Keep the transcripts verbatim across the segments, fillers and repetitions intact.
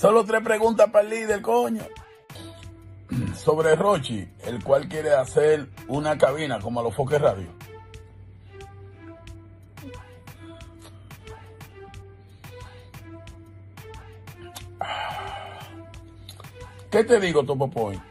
Solo tres preguntas para el líder, coño. Sobre Rochi, el cual quiere hacer una cabina como a los Foques Radio. ¿Qué te digo, Topo Point?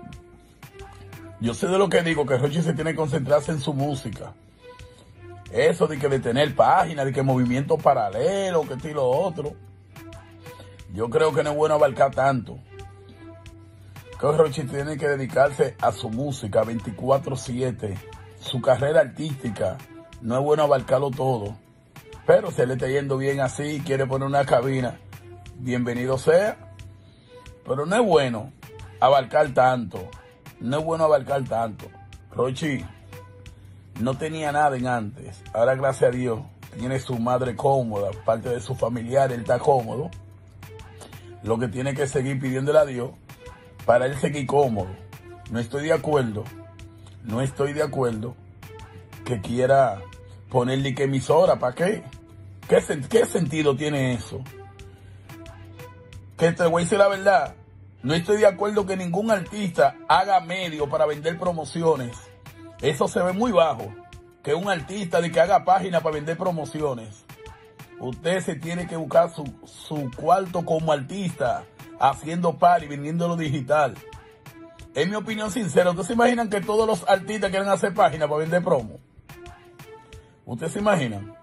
Yo sé de lo que digo, que Rochi se tiene que concentrarse en su música. Eso de que de tener páginas, de que movimiento paralelo, que esto y lo otro. Yo creo que no es bueno abarcar tanto. Que Rochi tiene que dedicarse a su música veinticuatro siete. Su carrera artística. No es bueno abarcarlo todo. Pero si le está yendo bien así y quiere poner una cabina, bienvenido sea. Pero no es bueno abarcar tanto. No es bueno abarcar tanto. Rochi no tenía nada en antes. Ahora, gracias a Dios, tiene su madre cómoda, parte de su familiar, él está cómodo. Lo que tiene que seguir pidiéndole a Dios para él seguir cómodo. No estoy de acuerdo, no estoy de acuerdo que quiera ponerle que emisora, ¿para qué? ¿Qué, ¿Qué sentido tiene eso? Que te voy a decir la verdad, no estoy de acuerdo que ningún artista haga medio para vender promociones. Eso se ve muy bajo, que un artista de que haga página para vender promociones. Usted se tiene que buscar su, su cuarto como artista, haciendo par y vendiéndolo digital. En mi opinión sincera, ¿ustedes se imaginan que todos los artistas quieren hacer página para vender promo? ¿Ustedes se imaginan?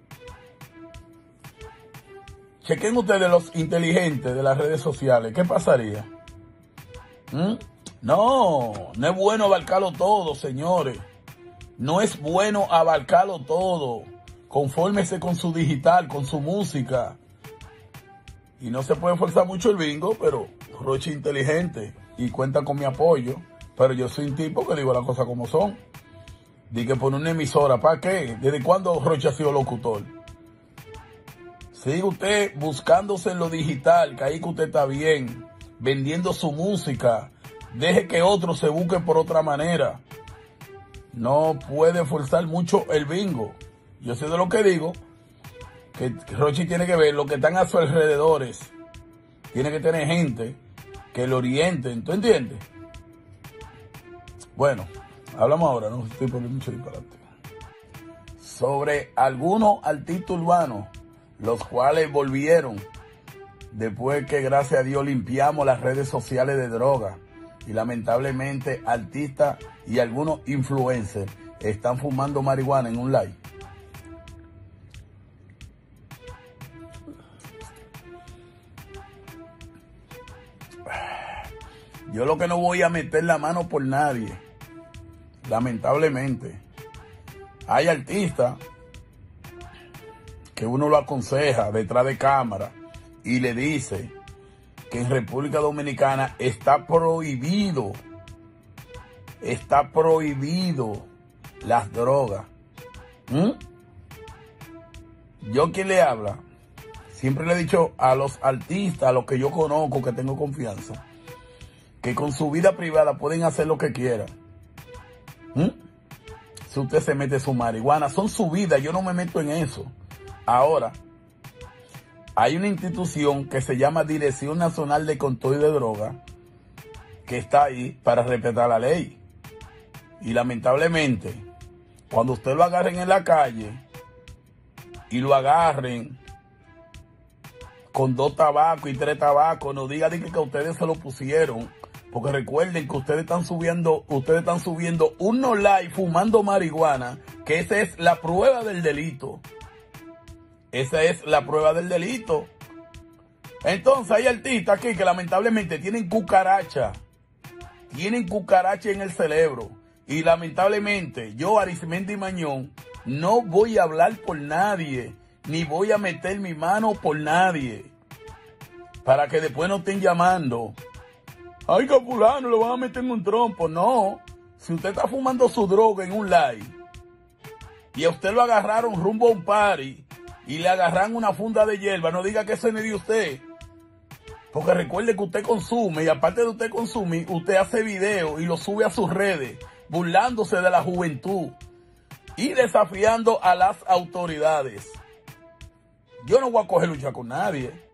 Chequen ustedes los inteligentes de las redes sociales. ¿Qué pasaría? ¿Mm? No, no es bueno abarcarlo todo, señores. No es bueno abarcarlo todo. Confórmese con su digital, con su música. Y no se puede forzar mucho el bingo, pero Rochi inteligente y cuenta con mi apoyo. Pero yo soy un tipo que digo las cosas como son. Di que pone una emisora, ¿para qué? ¿Desde cuándo Rochi ha sido locutor? Sigue usted buscándose en lo digital, que ahí que usted está bien, vendiendo su música. Deje que otros se busquen por otra manera. No puede forzar mucho el bingo. Yo sé de lo que digo, que Rochi tiene que ver lo que están a sus alrededores. Tiene que tener gente que lo orienten, ¿tú entiendes? Bueno, hablamos ahora, no estoy poniendo mucho disparate. Sobre algunos artistas urbanos, los cuales volvieron después que gracias a Dios limpiamos las redes sociales de droga. Y lamentablemente artistas y algunos influencers están fumando marihuana en un live. Yo lo que no voy a meter la mano por nadie, lamentablemente. Hay artistas que uno lo aconseja detrás de cámara y le dice que en República Dominicana está prohibido, está prohibido las drogas. ¿Mm? Yo, ¿quién le habla? Siempre le he dicho a los artistas, a los que yo conozco, que tengo confianza, que con su vida privada pueden hacer lo que quieran. ¿Mm? Si usted se mete su marihuana, son su vida, yo no me meto en eso. Ahora, hay una institución que se llama Dirección Nacional de Control de Drogas, que está ahí para respetar la ley. Y lamentablemente, cuando usted lo agarren en la calle y lo agarren con dos tabacos y tres tabacos, no diga que a ustedes se lo pusieron, porque recuerden que ustedes están subiendo, ustedes están subiendo unos live fumando marihuana, que esa es la prueba del delito. Esa es la prueba del delito. Entonces hay artistas aquí que lamentablemente tienen cucaracha. Tienen cucaracha en el cerebro. Y lamentablemente yo, Arismendi Mañón, no voy a hablar por nadie. Ni voy a meter mi mano por nadie. Para que después no estén llamando. Ay, que fulano lo van a meter en un trompo. No. Si usted está fumando su droga en un live y a usted lo agarraron rumbo a un party y le agarran una funda de hierba, no diga que eso no es de usted. Porque recuerde que usted consume, y aparte de usted consumir, usted hace video y lo sube a sus redes, burlándose de la juventud y desafiando a las autoridades. Yo no voy a coger lucha con nadie.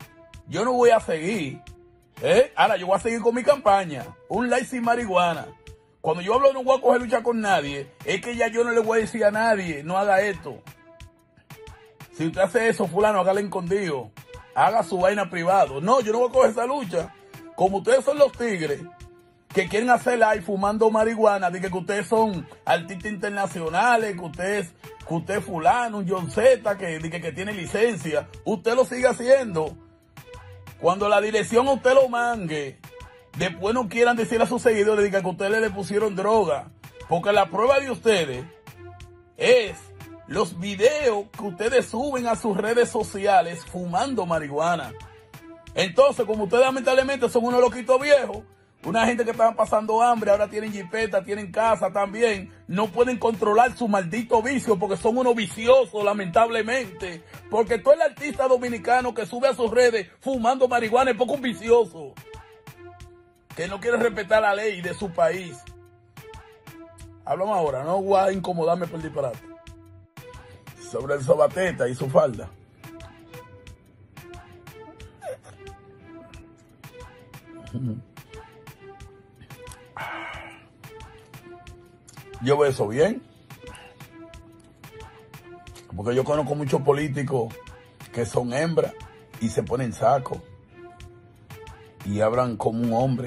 yo no voy a seguir. ¿eh? Ahora, yo voy a seguir con mi campaña. Un like sin marihuana. Cuando yo hablo de no voy a coger lucha con nadie, es que ya yo no le voy a decir a nadie, no haga esto. Si usted hace eso, fulano, hágale escondido. Haga su vaina privado. No, yo no voy a coger esa lucha. Como ustedes son los tigres que quieren hacer live fumando marihuana, de que ustedes son artistas internacionales, que ustedes, que usted es fulano, un John Z, que, de que, que tiene licencia, usted lo sigue haciendo. Cuando la dirección a usted lo mangue, después no quieran decir a sus seguidores de que a ustedes le pusieron droga, porque la prueba de ustedes es los videos que ustedes suben a sus redes sociales fumando marihuana. Entonces, como ustedes lamentablemente son unos loquitos viejos, una gente que estaban pasando hambre, ahora tienen jipeta, tienen casa también, no pueden controlar su maldito vicio porque son unos viciosos, lamentablemente. Porque todo el artista dominicano que sube a sus redes fumando marihuana es poco un vicioso, que no quiere respetar la ley de su país. Hablamos ahora, no voy a incomodarme por el disparate. Sobre el Sobateta y su falda. Yo veo eso bien, porque yo conozco muchos políticos que son hembras y se ponen saco y hablan como un hombre.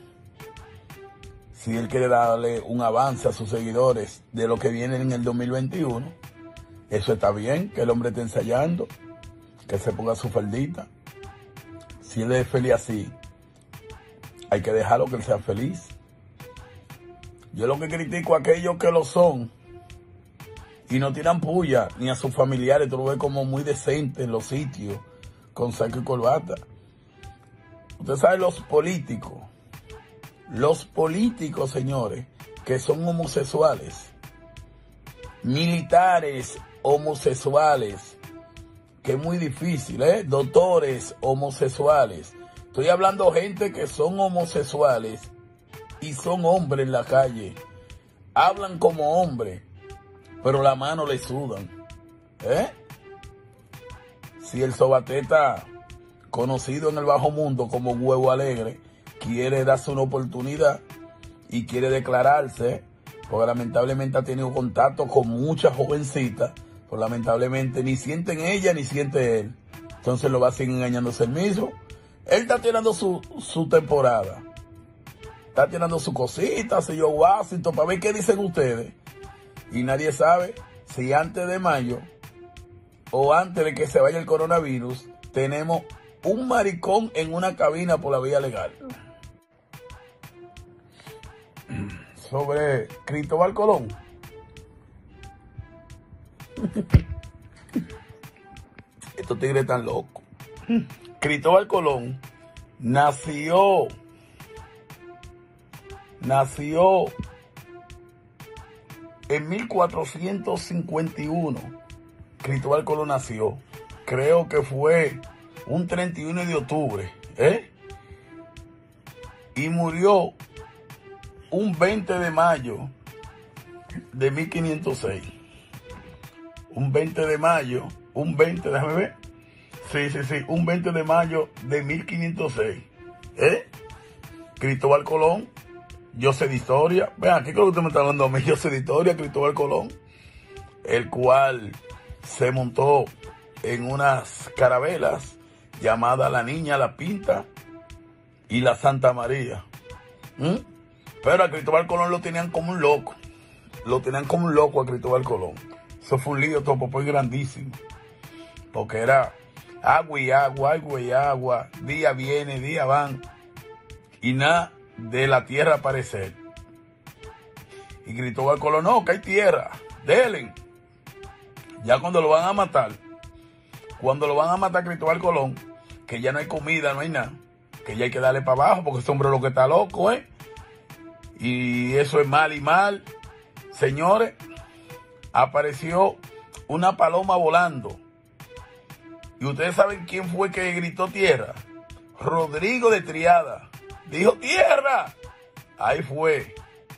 Si él quiere darle un avance a sus seguidores de lo que viene en el dos mil veintiuno, eso está bien, que el hombre esté ensayando, que se ponga su faldita. Si él es feliz así, hay que dejarlo que él sea feliz. Yo lo que critico a aquellos que lo son y no tiran puya ni a sus familiares. Tú lo ves como muy decente en los sitios, con saco y corbata. Usted sabe, los políticos, los políticos, señores, que son homosexuales, militares homosexuales, que es muy difícil, ¿eh? Doctores homosexuales. Estoy hablando de gente que son homosexuales y son hombres en la calle. Hablan como hombres, pero la mano le sudan. ¿Eh? Si el Sobateta, conocido en el bajo mundo como Huevo Alegre, quiere darse una oportunidad y quiere declararse, porque lamentablemente ha tenido contacto con muchas jovencitas, pero lamentablemente ni sienten ella ni siente él. Entonces lo va a seguir engañándose él mismo. Él está tirando su, su temporada. Está tirando su cosita, señor Washington, para ver qué dicen ustedes. Y nadie sabe si antes de mayo o antes de que se vaya el coronavirus, tenemos un maricón en una cabina por la vía legal. Sobre Cristóbal Colón. Estos tigres están locos. Cristóbal Colón nació, nació en mil cuatrocientos cincuenta y uno. Cristóbal Colón nació, creo que fue un treinta y uno de octubre, ¿eh? Y murió un veinte de mayo de mil quinientos seis. Un veinte de mayo, un veinte, déjame ver. Sí, sí, sí, un veinte de mayo de mil quinientos seis. ¿Eh? Cristóbal Colón, yo sé de historia. Vean, ¿qué creo que usted me está hablando a mí? Yo sé de historia, Cristóbal Colón, el cual se montó en unas carabelas llamadas La Niña, La Pinta y La Santa María. ¿Mm? Pero a Cristóbal Colón lo tenían como un loco. Lo tenían como un loco a Cristóbal Colón. Eso fue un lío topo grandísimo. Porque era agua y agua, agua y agua, día viene, día van, y nada de la tierra aparecer. Y Cristóbal Colón, no, que hay tierra, denle. Ya cuando lo van a matar, cuando lo van a matar a Cristóbal Colón, que ya no hay comida, no hay nada, que ya hay que darle para abajo, porque ese hombre lo que está loco, ¿eh? Y eso es mal y mal. Señores, apareció una paloma volando. Y ustedes saben quién fue que gritó tierra. Rodrigo de Triada. Dijo tierra. Ahí fue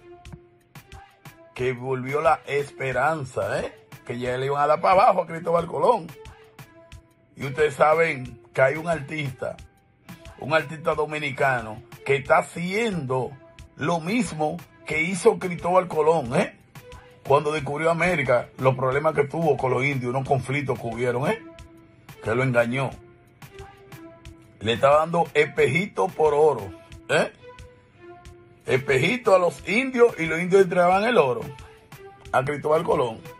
que volvió la esperanza, ¿eh? Que ya le iban a dar para abajo a Cristóbal Colón. Y ustedes saben que que hay un artista, un artista dominicano, que está haciendo lo mismo que hizo Cristóbal Colón, ¿eh? Cuando descubrió América, los problemas que tuvo con los indios, unos conflictos que hubieron, ¿eh? Que lo engañó. Le estaba dando espejito por oro, ¿eh? Espejito a los indios y los indios entregaban el oro a Cristóbal Colón.